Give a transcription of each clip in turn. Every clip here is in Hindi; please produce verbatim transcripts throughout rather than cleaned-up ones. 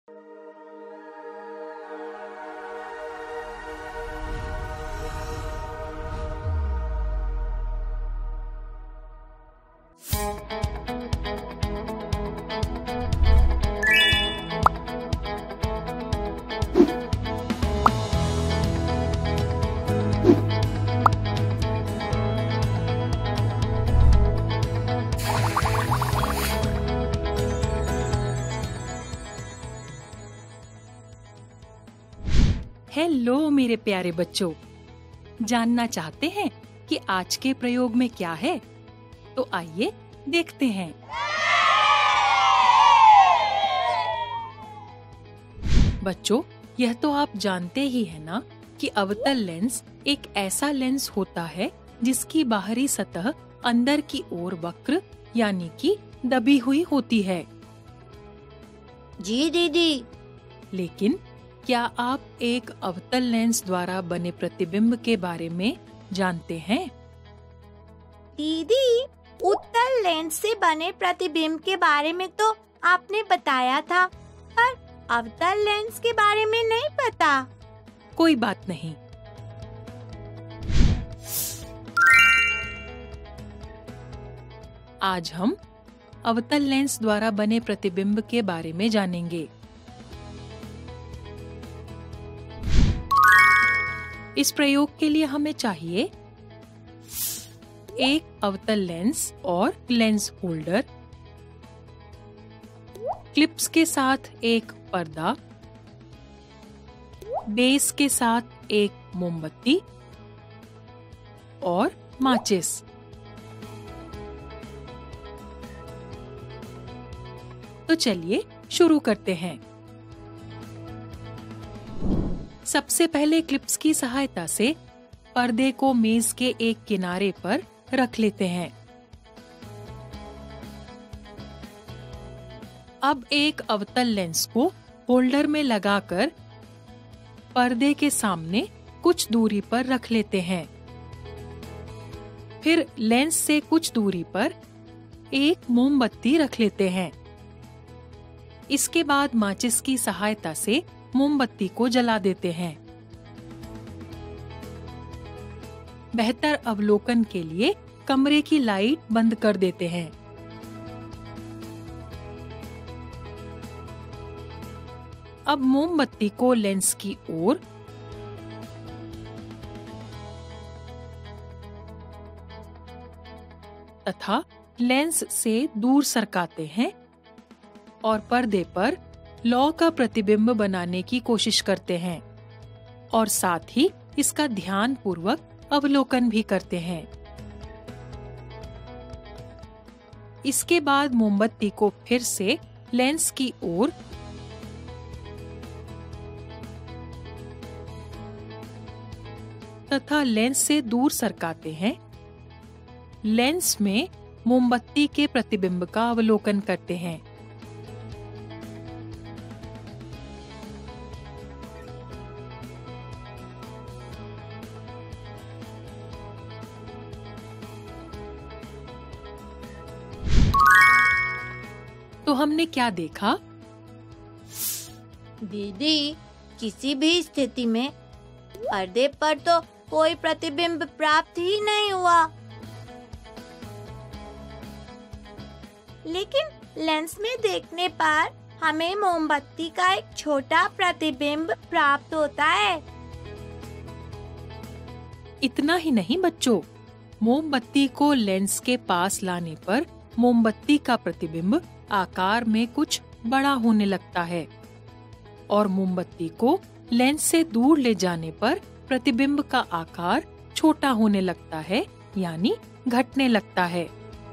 हेलो मेरे प्यारे बच्चों, जानना चाहते हैं कि आज के प्रयोग में क्या है? तो आइए देखते हैं। बच्चों, यह तो आप जानते ही हैं ना कि अवतल लेंस एक ऐसा लेंस होता है जिसकी बाहरी सतह अंदर की ओर वक्र यानी कि दबी हुई होती है। जी दीदी। लेकिन क्या आप एक अवतल लेंस द्वारा बने प्रतिबिंब के बारे में जानते हैं? दीदी, उत्तल लेंस से बने प्रतिबिंब के बारे में तो आपने बताया था, पर अवतल लेंस के बारे में नहीं पता। कोई बात नहीं। आज हम अवतल लेंस द्वारा बने प्रतिबिंब के बारे में जानेंगे। इस प्रयोग के लिए हमें चाहिए एक अवतल लेंस और लेंस होल्डर, क्लिप्स के साथ एक पर्दा, बेस के साथ एक मोमबत्ती और माचिस। तो चलिए शुरू करते हैं। सबसे पहले क्लिप्स की सहायता से पर्दे को मेज के एक किनारे पर रख लेते हैं। अब एक अवतल लेंस को होल्डर में लगाकर पर्दे के सामने कुछ दूरी पर रख लेते हैं। फिर लेंस से कुछ दूरी पर एक मोमबत्ती रख लेते हैं। इसके बाद माचिस की सहायता से मोमबत्ती को जला देते हैं। बेहतर अवलोकन के लिए कमरे की लाइट बंद कर देते हैं। अब मोमबत्ती को लेंस की ओर तथा लेंस से दूर सरकाते हैं और पर्दे पर लौ का प्रतिबिंब बनाने की कोशिश करते हैं और साथ ही इसका ध्यान पूर्वक अवलोकन भी करते हैं। इसके बाद मोमबत्ती को फिर से लेंस की ओर तथा लेंस से दूर सरकाते हैं। लेंस में मोमबत्ती के प्रतिबिंब का अवलोकन करते हैं। तो हमने क्या देखा? दीदी, किसी भी स्थिति में पर्दे पर तो कोई प्रतिबिंब प्राप्त ही नहीं हुआ, लेकिन लेंस में देखने पर हमें मोमबत्ती का एक छोटा प्रतिबिंब प्राप्त होता है। इतना ही नहीं बच्चों, मोमबत्ती को लेंस के पास लाने पर मोमबत्ती का प्रतिबिंब आकार में कुछ बड़ा होने लगता है और मोमबत्ती को लेंस से दूर ले जाने पर प्रतिबिंब का आकार छोटा होने लगता है, यानी घटने लगता है।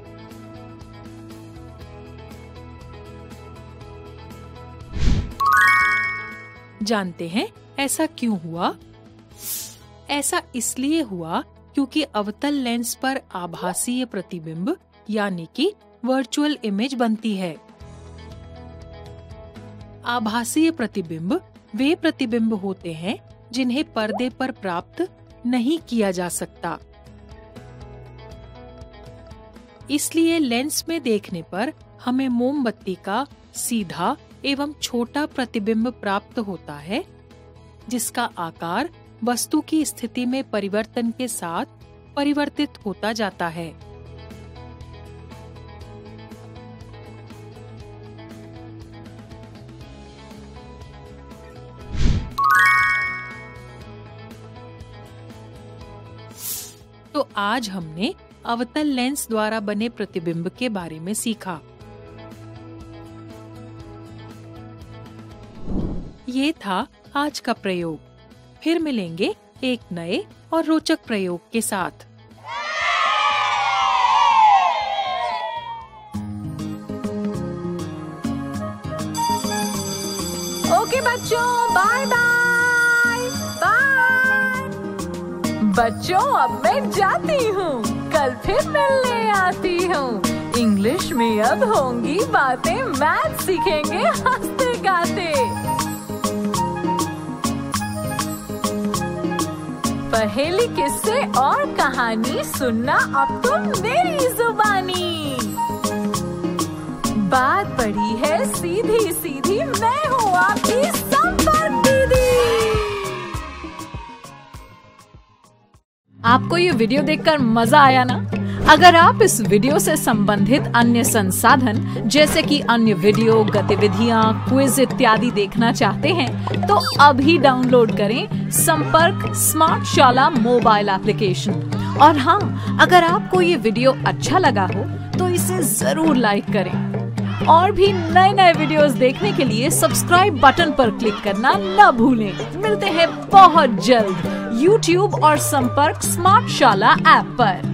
जानते हैं ऐसा क्यों हुआ? ऐसा इसलिए हुआ क्योंकि अवतल लेंस पर आभासीय प्रतिबिंब यानी कि वर्चुअल इमेज बनती है। आभासीय प्रतिबिंब वे प्रतिबिंब होते हैं जिन्हें पर्दे पर प्राप्त नहीं किया जा सकता। इसलिए लेंस में देखने पर हमें मोमबत्ती का सीधा एवं छोटा प्रतिबिंब प्राप्त होता है, जिसका आकार वस्तु की स्थिति में परिवर्तन के साथ परिवर्तित होता जाता है। तो आज हमने अवतल लेंस द्वारा बने प्रतिबिंब के बारे में सीखा। ये था आज का प्रयोग। फिर मिलेंगे एक नए और रोचक प्रयोग के साथ। ओके बच्चों, बाय बाय बाय। बच्चों अब मैं जाती हूँ, कल फिर मिलने आती हूँ। इंग्लिश में अब होंगी बातें, मैथ सीखेंगे हंसते गाते। पहेली, किस्से और कहानी सुनना अब तुम मेरी जुबानी। बात बड़ी है सीधी सीधी, मैं हूँ आपकी संपर्क दीदी। आपको ये वीडियो देखकर मजा आया ना? अगर आप इस वीडियो से संबंधित अन्य संसाधन जैसे कि अन्य वीडियो, गतिविधियां, क्विज इत्यादि देखना चाहते हैं तो अभी डाउनलोड करें संपर्क स्मार्ट शाला मोबाइल एप्लीकेशन। और हाँ, अगर आपको ये वीडियो अच्छा लगा हो तो इसे जरूर लाइक करें। और भी नए नए वीडियोस देखने के लिए सब्सक्राइब बटन पर क्लिक करना न भूलें। मिलते हैं बहुत जल्द यूट्यूब और संपर्क स्मार्ट शाला ऐप पर।